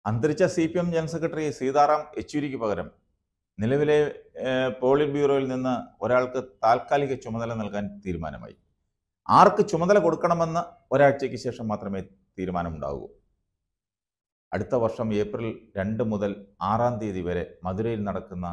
അന്തരിച്ച CPM general secretary Sitaram യെച്ചൂരിക്ക് പകരം നിലവിലെ പോളിറ്റ് ബ്യൂറോയിൽ നിന്ന് ഒരാൾക്ക് താൽക്കാലിക ചുമതല നൽകാൻ തീരുമാനമായി. ആർക്ക് ചുമതല കൊടുക്കണമെന്ന് ഒരാഴ്ചയ്ക്ക് ശേഷം മാത്രമേ തീരുമാനമുണ്ടാകൂ. അടുത്ത വർഷം ഏപ്രിൽ 2 മുതൽ 6 തീയതി വരെ മധുരയിൽ നടക്കുന്ന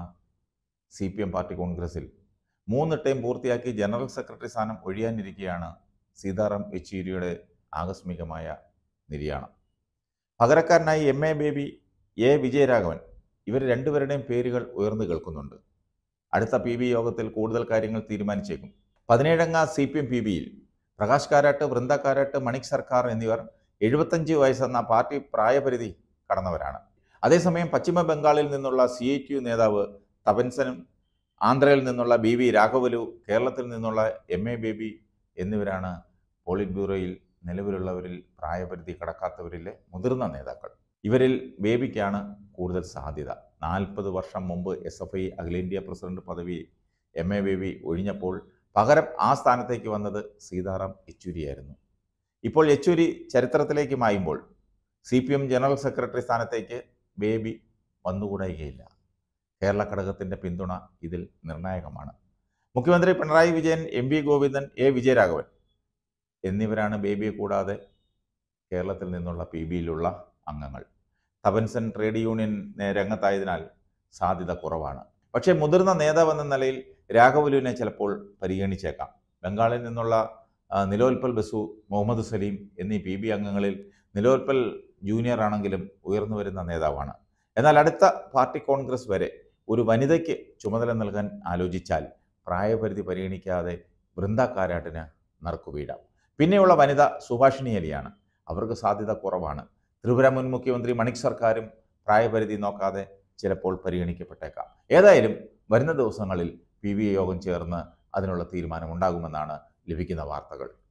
CPM പാർട്ടി കോൺഗ്രസിൽ 3 ടൈം പൂർത്തിയാക്കി ജനറൽ സെക്രട്ടറി സ്ഥാനം ഒഴിയാനിരിക്കെയാണ് സീതാറാം യെച്ചൂരിയുടെ ആകസ്മികമായ നിര്യാണം. പകരക്കാരനായി MA ബേബി, A വിജയരാഘവൻ ഇവർ രണ്ടുപേരുടെയും പേരുകൾ ഉയർന്നു കേൾക്കുന്നുണ്ട്. അടുത്ത PB യോഗത്തിൽ കൂടുതൽ കാര്യങ്ങൾ തീരുമാനിച്ചേക്കും. 17-അംഗ CPM PBയിൽ പ്രകാശ് കാരാട്ട്, വൃന്ദ കാരാട്ട്, മണിക് സർക്കാർ എന്നിവർ 75 വയസ്സെന്ന പാർട്ടി പ്രായപരിധി കടന്നവരാണ്. അതേസമയം പശ്ചിമ ബംഗാളിൽ നിന്നുള്ള CITU നേതാവ് തപൻസനും, ആന്ധ്രയിൽ നിന്നുള്ള BV രാഘവലു, കേരളത്തിൽ നിന്നുള്ള MA ബേബി എന്നിവരാണ് പോളിറ്റ് ബ്യൂറോയിൽ നിലവിലുള്ളവരിൽ പ്രായപരിധി കടക്കാത്തവരിലെ മുതിർന്ന നേതാക്കൾ. ഇവരിൽ ബേബിക്കാണ് കൂടുതൽ സാധ്യത. 40 വർഷം മുമ്പ് SFI അഖിലേന്ത്യാ പ്രസിഡന്റ് പദവി MA ബേബി ഒഴിഞ്ഞപ്പോൾ പകരം ആ സ്ഥാനത്തേക്ക് വന്നത് സീതാറാം യെച്ചൂരിയായിരുന്നു. ഇപ്പോൾ യെച്ചൂരി ചരിത്രത്തിലേക്ക് മായുമ്പോൾ CPM ജനറൽ സെക്രട്ടറി സ്ഥാനത്തേക്ക് ബേബി വന്നുകൂടായികയില്ല. കേരള ഘടകത്തിൻ്റെ പിന്തുണ ഇതിൽ നിർണായകമാണ്. മുഖ്യമന്ത്രി പിണറായി വിജയൻ, MV ഗോവിന്ദൻ, A വിജയരാഘവൻ എന്നിവരാണ് ബേബിയെ കൂടാതെ കേരളത്തിൽ നിന്നുള്ള PBയിലുള്ള അംഗങ്ങൾ. തപൻസൻ ട്രേഡ് യൂണിയൻ രംഗത്തായതിനാൽ സാധ്യത കുറവാണ്. പക്ഷേ മുതിർന്ന നേതാവെന്ന നിലയിൽ രാഘവലുവിനെ ചിലപ്പോൾ പരിഗണിച്ചേക്കാം. ബംഗാളിൽ നിന്നുള്ള നിലോൽപൽ ബസു, മുഹമ്മദ് സലീം എന്നീ PB അംഗങ്ങളിൽ നിലോൽപൽ ജൂനിയർ ആണെങ്കിലും ഉയർന്നു വരുന്ന നേതാവാണ്. എന്നാൽ അടുത്ത പാർട്ടി കോൺഗ്രസ് വരെ ഒരു വനിതയ്ക്ക് ചുമതല നൽകാൻ ആലോചിച്ചാൽ പ്രായപരിധി പരിഗണിക്കാതെ വൃന്ദ കാരാട്ടിന് നറുക്കുവീഴാം. പിന്നെയുള്ള വനിത സുഭാഷിണി അലിയാണ്. അവർക്ക് സാധ്യത കുറവാണ്. ത്രിപുര മുൻ മുഖ്യമന്ത്രി മണിക് സർക്കാരും പ്രായപരിധി നോക്കാതെ ചിലപ്പോൾ പരിഗണിക്കപ്പെട്ടേക്കാം. ഏതായാലും വരുന്ന ദിവസങ്ങളിൽ PB യോഗം ചേർന്ന് അതിനുള്ള തീരുമാനമുണ്ടാകുമെന്നാണ് ലഭിക്കുന്ന വാർത്തകൾ.